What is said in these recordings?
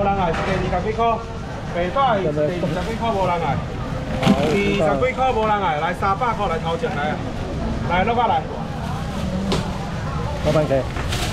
无人来是第20几块，白带第20几块无人来，20几块无人来，来300块来头前来，来落下来。 老板给。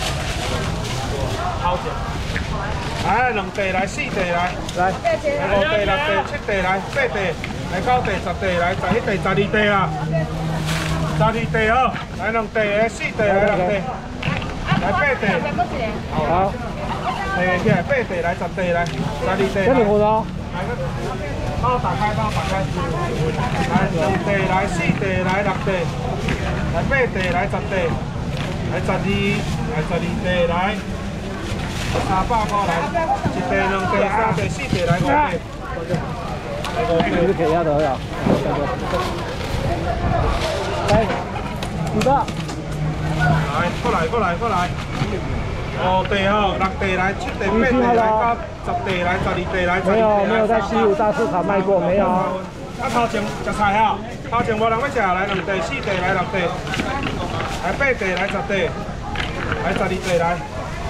头前。来2地来4地来，来5地6地7地来8地来9地10地来11地12地啦，12地哦，来2地来4地来6地，来8地。好。 起来8地来10地来12地。这里好多。帮我打开，帮我打开。来2地来4地来6地，来8地来10地，来12来12地来300块来，1地2地3地4地来5地，来5地。你企下度呀？来，2个。来，过来过来过来。 5地吼，6地来7地8地来9 10地来12地来12地来。没有在西武大市场卖过，没有。啊，头前食菜哈，头前无人要食，来2地4地来6地，来8地来10地，来12地来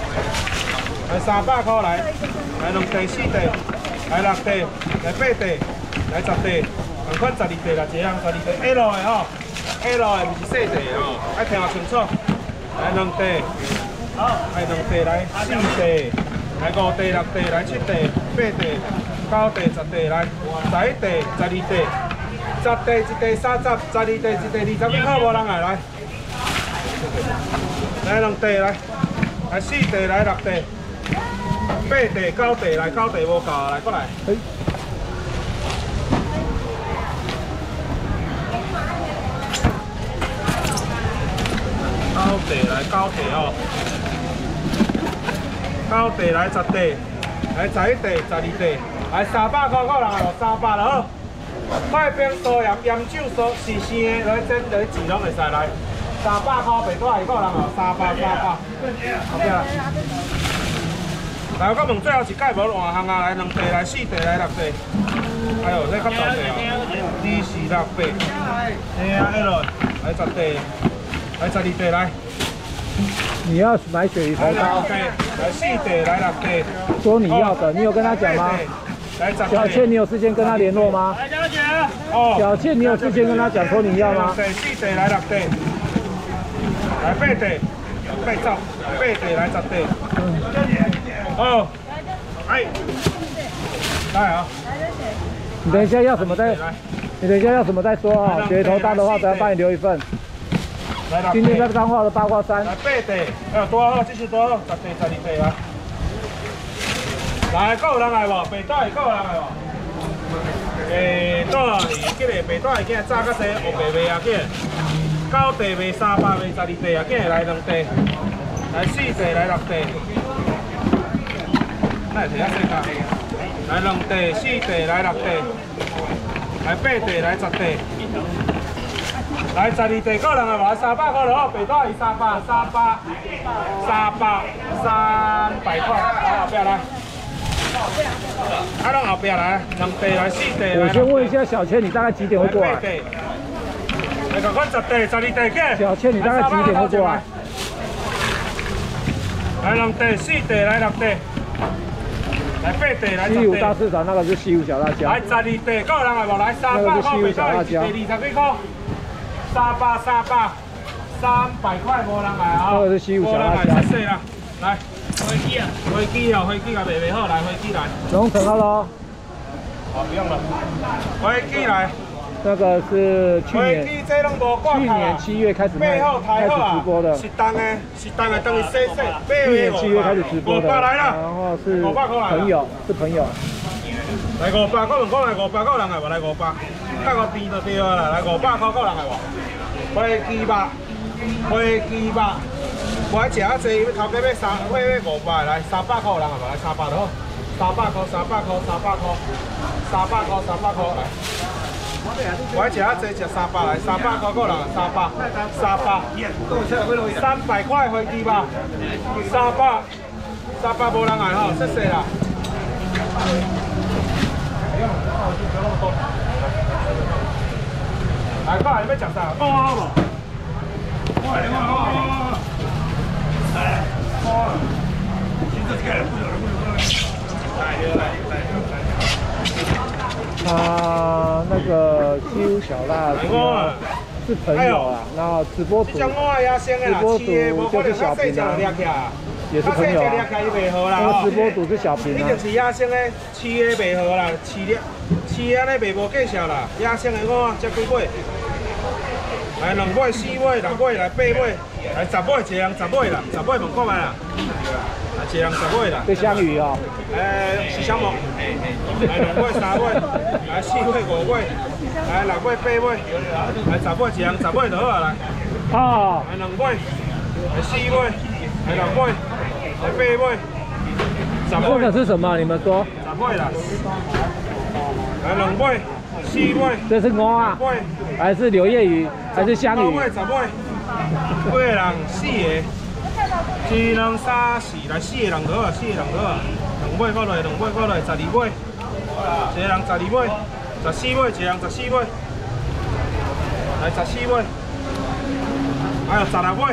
300块来2地4地，来6地，来8地，来10地，同款12地啦，一人12地 L 的吼 ，L 的不是小地吼，爱听清楚，来2地。 来2地来4地，来5地6地来7地8地9地10地来11地12地10地1地30 12地1地20几块无人来，来2地来4地来6地8地9地来9地无够来过来。9地来9地哦。 9地来10地，来11地12地，来300块个人来300了好。快冰酥盐盐酒酥是生的，来蒸来煮拢会使来。300块白带个人哦，300。后壁来。来，我问最后一届无换项啊，来2地来4地来6地。哎呦，这较大地哦，2、4、6、8。嘿啊 ，L 来10地，来12地来。 你要买鳕鱼头膏， 来4地，来6地， 说你要的，你有跟他讲吗？小倩，你有事先跟他联络吗？小倩，你有事先跟他讲说你要吗？ 来4地，来6地，来8地，8走，8地来10地。哦，哎，来啊！ 你等一下要什么再，你等一下要什么再说啊？鳕鱼头单的话，等下帮你留一份。 今天在彰化的8卦山。来 8地，多好，这是多好，10地12地啊！来，有人来无？白带有人来无？带这个白带囝炸较济，黑白卖啊囝，9地卖300，卖12地啊囝来2地，来4地来6地，来摕遐细家，来2地4地来6地，来8地来10地。 来12地个人来无？300块就好，白带300，300块，后壁来。啊，拢后壁来，2地来4地来。 我先问一下小倩，你大概几点会过来？ 来个款10地、12地个。 小倩，你大概几点会过来？ 来2地、4地来6地，来8地来10地。 西武大市场那个是西武小辣椒。 来12地个人来无？来300块白带，第20几块。 300块无人来啊！ 这个是西武小辣椒。 谢谢啦，来飞机啊，飞机哦，飞机也卖好，来飞机来。 龙城喽。 好，不用了。飞机来。 那个是去年7月开始直播的。 是当的，等于洗。 去年7月开始直播的。 500来了。 然后是朋友， 来500块，问讲来500个人来无？来500，加个边就对啦。来500块个人来无？飞机肉，我爱食啊济，头家要500，来300块人来无？来300就好，300块来。我爱食啊济，食300来，300块个人，300块飞机肉，300无人来吼，谢谢啦。 来，过来，你要食啥？好无？来，来，先做这个，来， 那个西屋小辣是朋友啊，然后直播主，直播主就是小平啊，也是朋友啊。那个直播主是小平啊。 你就是野生的，饲的袂好啦，饲安尼袂无介绍啦。野生的我才几尾，来2尾、4尾、6尾、来8尾，来10尾，一人10尾啦，10尾问看卖啦。 一人10尾啦， 对香鱼哦。 是香蘑，来2尾、3尾，来4尾、5尾，来6尾、8尾，来10尾，一人10尾就好啊来。 哦。 来2尾，来4尾，来6尾，来8尾，10尾。 这个是什么？你们说 ？10尾啦。来2尾、4尾。 这是鹅啊？还是柳叶鱼？还是香鱼 ？10尾、10尾，8个人4个。 1、2、3、4，来4个人就好啊，4个人就好啊。2尾过来，2尾过来，12尾，一个人12尾，14尾，一个人14尾，来14尾，还有16尾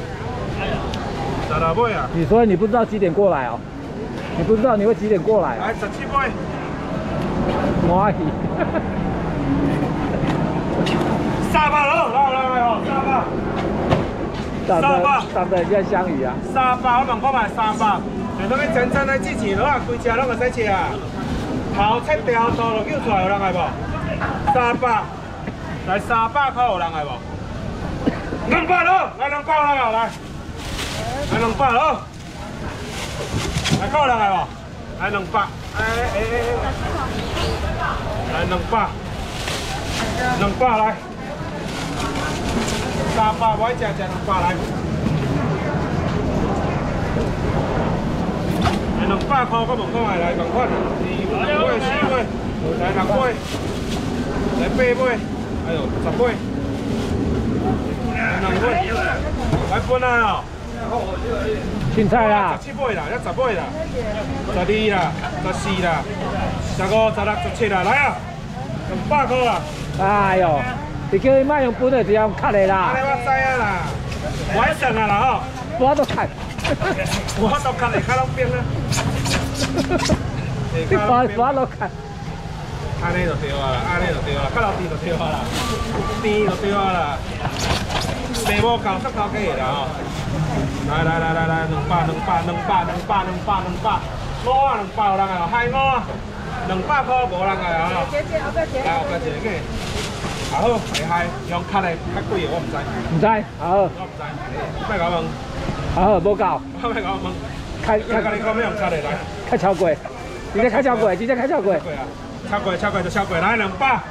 ，16尾啊！ 你说你不知道几点过来哦？你不知道你会几点过来？ 来17尾， 我去。 沙巴了，来哦，沙巴。 长得像香鱼啊！ 沙巴，我问看卖沙巴，就什么真正的之前落啊，规只拢会使吃啊。头切条刀就叫出来，有人来无？沙巴，来300块有人来无？200咯，来200人哦，来200咯，来够人来无？来200，来200来。 300，我一只200来。来200块，我问看卖来同款，2尾、4尾，来6尾，来8尾，哎呦10尾，来2尾，来分啊哦。 青菜啦。 17尾啦，要10尾啦，12啦，14啦，15、16、17啦，来啊，200块啦。 哎呦。 你叫伊莫用分的，是用卡的啦。 安尼我知啊啦，我爱算啊啦吼。 我都卡。 我都卡的，卡拢变啊。 我都卡。 安尼就对啊啦，安尼就对啦，卡到甜就对啊啦，甜就对啊啦。地无够石头鸡的啦吼。来，200，5啊200有人啊，海5啊，200块无人啊吼。姐，后边姐。来后边姐个。 啊好，会嗨，用卡的较贵的我唔知。 唔知，啊好。我唔知，别甲我问。 啊好，无够。 我别甲我问。 开， 甲你讲要用卡的来。 开超贵，直接开超贵，直接开超贵。 贵啊，超贵就超贵，来200。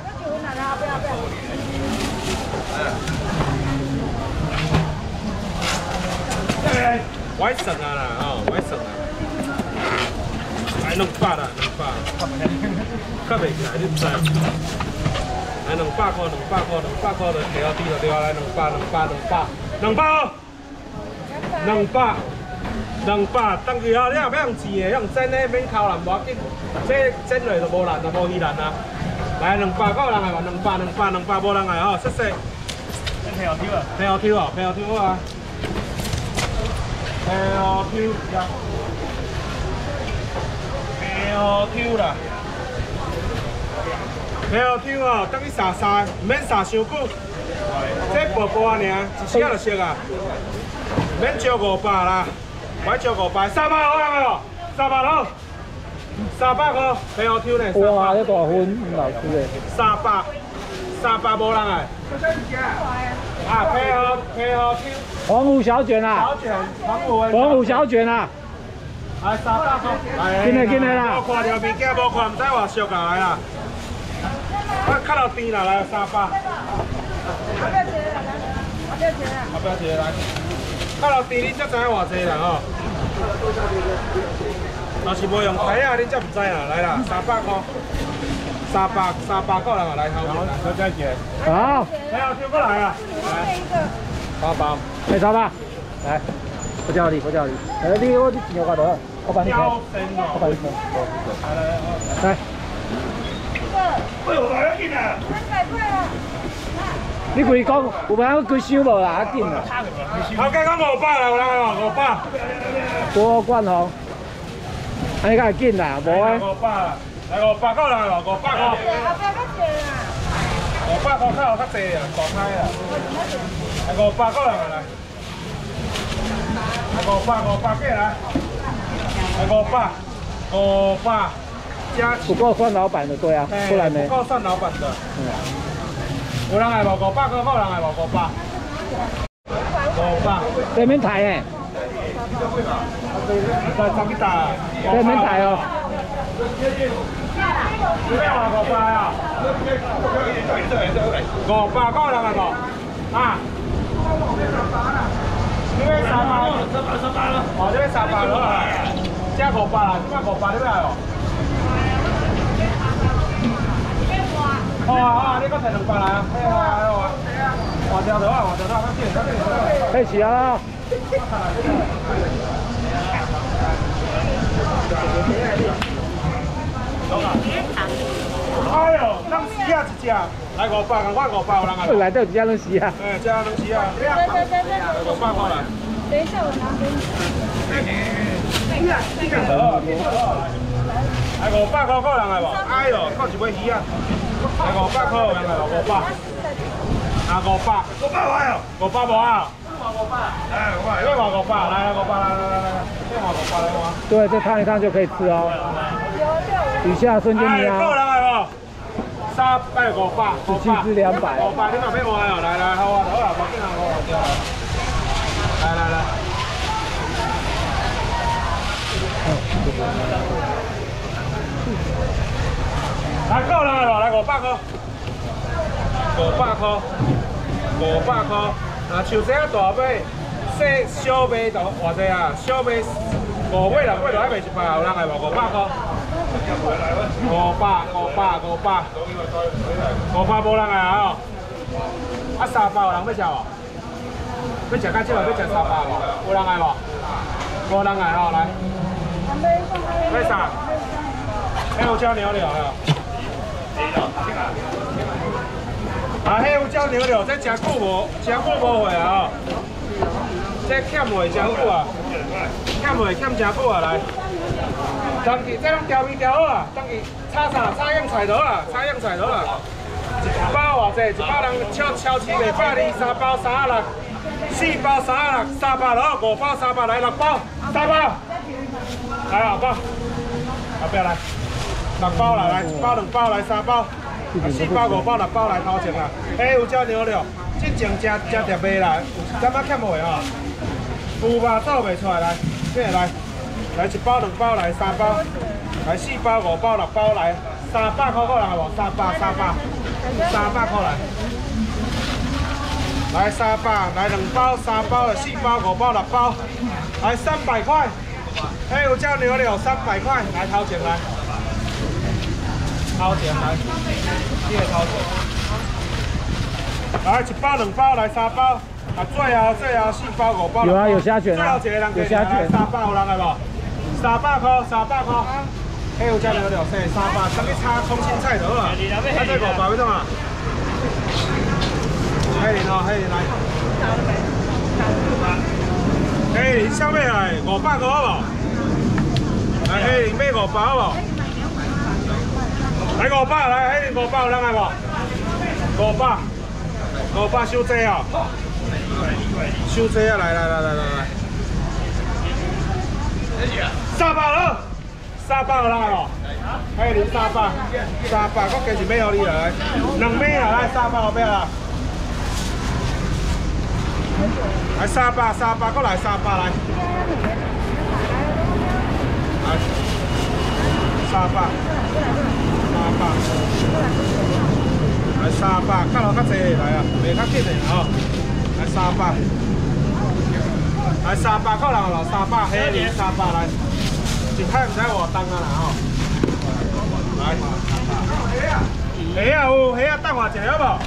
我省啊啦，哦，我省啊。来200啦，200。较袂起来，你知。 来200块就调低就对啊！来200，等于啊，你若要用煎的，用蒸的免烤烂无要紧，这蒸落就无烂啊，无稀烂啊。来200，够人来无？200无人来哦，谢谢。平河挑啊？平河挑啊？平河挑好啊。平河挑呀。平河挑啦。 平河挑哦，等你杀，唔免杀伤久。这薄薄啊，尔，一时啊就熟啊。免招500啦，我招500，300好人哦，300好，300块平河挑呢。 哇，这大分，老师诶。 300无人哎。啊，平河挑。 黄虎小卷啊。 小卷， 黄虎小卷啊。 来300块， 进来啦。 无看到物件，无看，唔知偌俗啊，来啦。 我较到甜啦，来300。后壁一个来，较到甜你才知影偌济啦吼。若是无用台啊，你才唔知啦。来啦，300块，300个人啊，来头面，小姐姐。 好。 来啊，跳过来啊。来。8包。 来300，来，我叫你。我去几块多？我帮你开。我帮你开。来。 哎呦，来得紧啊！300块啊！ 你规讲有咩规箱无啦？紧啊！ 头家讲500啦，有人哦，500。 郭冠宏，安尼敢会紧啦？无诶。 500啦。 来500块人来无？500块。 后壁较济啦。 500块较有较济啊，大开啊。来500块人来。来500过来。来500，加。 不够算老板的，对啊，不然呢？ 不够算老板的。有人来无？500块，有人来无？500。500。 对面台诶。 在上面打。 对面台哦。 你要话500啊？500个人来无？啊？你要300？哦，你要300了啊？这500啦，这500你要来哦？好啊好啊，你搁摕200来啊？好啊好啊。换条头啊，换条头，较紧较紧。 配齐啊！ 哎呦，咱鱼啊一只，来500，共款500有人啊？ 来到一只拢是啊。 哎，这能吃啊？500块来。 等一下，我拿给你。 来500块个人来无？哎呦，靠一尾鱼啊！来500块有人来无？500。啊500块哦，500无啊？500。哎，500，你换500，来500，来，你换500来换。 对，这烫一烫就可以吃哦。底下瞬间你啊。 个人来无？300、500， 17只200。500， 你嘛要换哦，来，好啊，好啊，无紧啊，我换掉。来。来个人来无？来500块。500块。啊，像这啊大尾，小尾就偌济啊？小尾5尾6尾就爱卖100，有人来无？500块。500无人来啊？啊300有人要食无？要食较少，要食300无？有人来无？无人来哦，来。要啥？黑胡椒牛柳啊！啊，黑胡椒牛柳，这真久无回啊！这欠袂真久啊，欠真久啊来。当期这拢调味调好啊，当期炒啥？炒样菜头啊，一包偌济？1包人超市卖120，3包36，4包36，300了，5包300来6包，3包，来6包，后壁来6包啦，来1包2包来3包，4包5包6包来头前啦。黑胡椒牛柳，真正真特别啦，有感觉欠袂吼？有吧，做袂出来来，这来1包2包来3包，来4包5包6包来300块个人有无？300块来。来300，来2包、3包、4包、5包、6包，来300块。黑胡椒牛柳300块，来头前来，头前来，这个头前。来1包、2包，来3包，啊最后4包、5包。 有啊，有虾卷啊，有虾卷。 300有人来无？300块。黑胡椒牛柳说300，等去炒空心菜就好啊。啊这500要怎啊？黑林哦，黑林来。黑林小妹来500块好无？来黑林买500好无？来500，来黑林500有人来无？500收济哦。收济啊！来。300了，300有人来无？黑林300，我加一尾互你来，2尾啦，来300后壁啦。来300，搁来300来。来300，来300，较落较济来啊，袂较紧的吼。来300，来300个人咯，300黑林300来，一块唔知偌重啊啦吼。来，虾啊有，虾啊等我一下好无？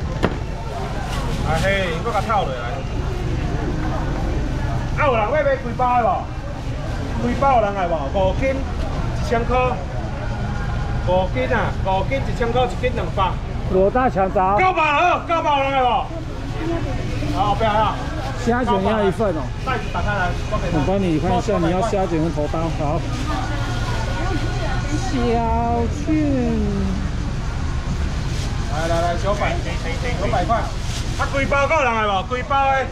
来黑林，搁甲透落来。啊有人要买几包的无？几包有人来无？5斤1000块，5斤啊，5斤1000块，1斤200。 罗大强招。 900了，900有人来无？好，不要了。 虾卷要1份哦。 袋子打开来， 我帮你看一下，你要虾卷跟头刀，好。 小券。 来，900块。啊，规包够人来无？规包的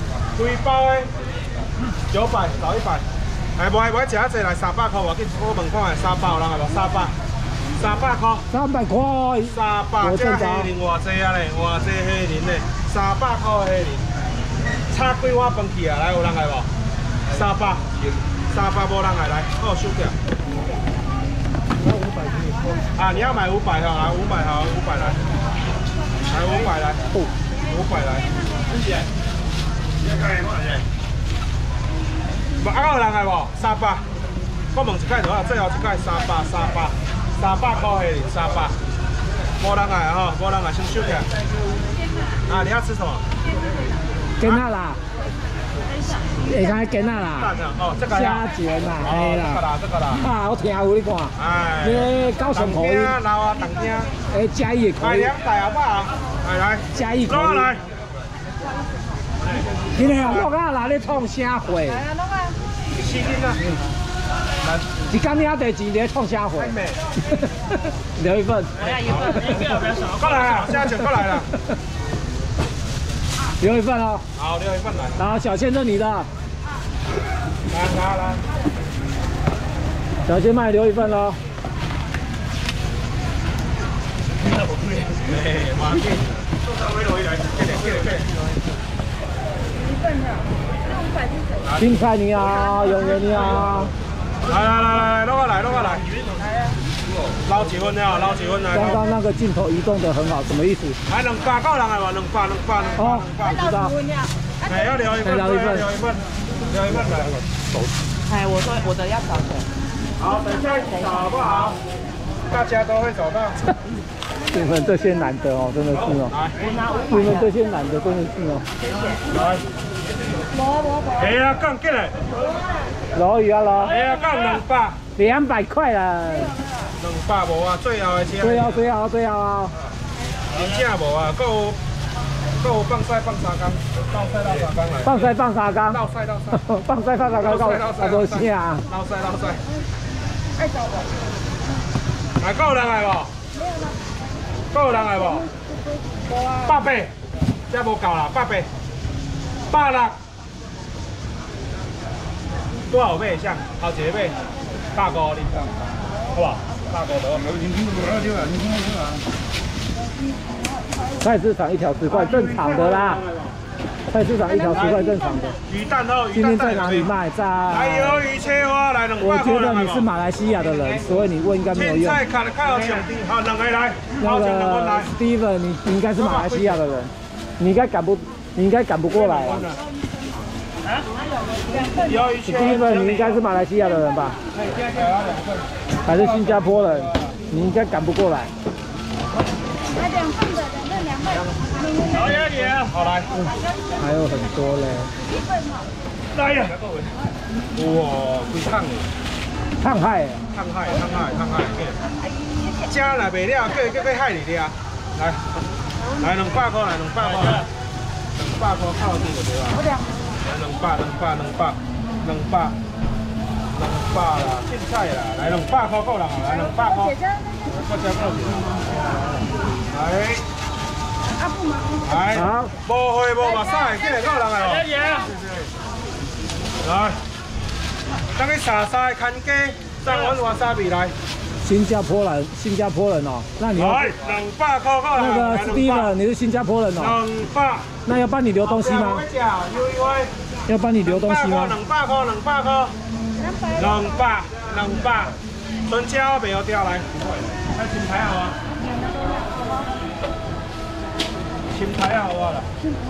900到100。哎，无食啊济来300块，我紧我问看下300有人来无？300块。 300块。 300，这虾仁偌济啊嘞？偌济虾仁嘞？300块虾仁。炒几碗饭去啊？来，有人来无？300无人来，好收起来。啊，你要买500哈，来500好，500来，500来，500来。谢谢。无啊，有人来无？300。我问一届就好，最后一届300块的300。无人来吼，无人来，先收起来。啊，你要吃什么？ 跟那啦。会使跟那啦。 哦，这个虾卷啦，嘿啦。 这个啦。 啊，我听有你看。哎。你高雄口音。 老啊，当听。 哎，嘉义口音。 来2袋好不好？来。 嘉义口音。来。今天我讲哪里创啥货？来啊，弄啊。 4斤啊。来。 一干两袋钱在创啥货？留一份。我要一份。 过来啊，虾卷过来了。 留一份哦。 好，留一份来。 然后小倩这你的。 来。 小倩卖留一份喽。青菜你好，永元你好。 来，弄过来。捞几份了，捞几份来。 刚刚那个镜头移动的很好，什么意思？ 还200够人来吧？200。 哦，知道。 哎，要留一份来。 哎，我的要找的。 好，等一下找好不好？大家都会找到。 你们这些男的哦，真的是哦。你们这些男的真的是哦。 来。哎呀，杠进来。 老鱼啊老。 哎呀，杠 200块啦。 200无啊，最后的车。 最后啊。 真正无啊，够放晒放3缸，倒晒倒3缸来。 放晒放3缸。 倒晒。 放晒放3缸够啊多些啊。 倒晒。爱走无？来够人来无？够人来无？800，这无够啦，800。800。多少倍像？好几倍？850，好不好？850多。 菜市场1条10块，正常的啦。菜市场1条10块，正常的。 鱼蛋哦， 今天在哪里卖？在。 来鱿鱼切花来200块。 我觉得你是马来西亚的人，所以你问应该没有用。 青菜看好上丁，好2个来。 那个 Steven， 你应该是马来西亚的人，你应该赶不过来啊。Steven， 你应该是马来西亚的人吧？还是新加坡人？你应该赶不过来。 来2份的，那2份。 好一点，好来。 还有很多嘞。 1份哈。 来呀！哇，几烫的。 烫海。 加来袂了，叫海里了。来200块，来200块。200块靠近就对了。200啦，凊彩啦，来200块够人啊，来200块。我加够钱。来。来。好。无血无目屎，今日够人来哦。来。等去沙沙看鸡，3碗瓦萨比来。 新加坡人哦，那你要来200块够人。 那个 Steven， 你是新加坡人哦。 200。 那要帮你留东西吗？要帮你留东西吗 ？200块。200，春椒袂好掉来。来青菜好啊。青菜好啊啦。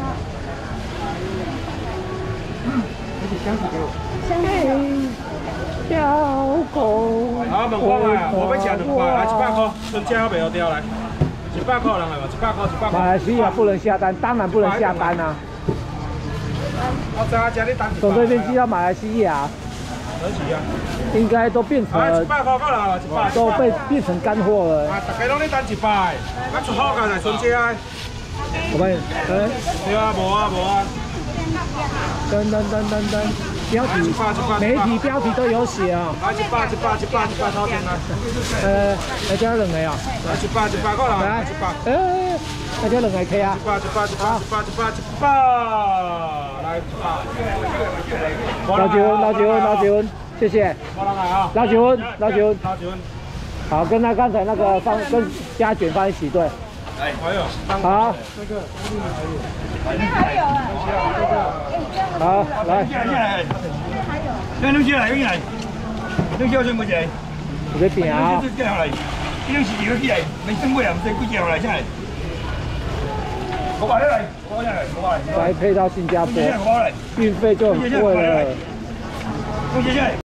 香菇。小狗。 好，问我来，我要吃200，来100块，春椒袂好掉来。100块人来吧，100块。 马来西亚不能下单，当然不能下单啊。 我知啊，你等100。 从这边寄到马来西亚。 何其啊？ 应该都变成 100块够人啊，100。 都变成干货了。 啊，大家拢咧等100，啊出好干来春节啊。 我帮你， 对啊，无啊。 等。 标题，每一题标题都有写啊。 100头前来。 来加两个啊。 100过来。 来，来加两个 K 啊。 100，来捞几温，谢谢。捞几温。好，跟他刚才那个跟虾卷放一起对。 哎，还有。 好。 里面还有啊。 好，来。 那东西来，东西来，东西要全部来。 我这边啊。 这下来，这东西几个起来，没生过呀，不是几只来下来。我把来， 来配到新加坡，运费就很贵了。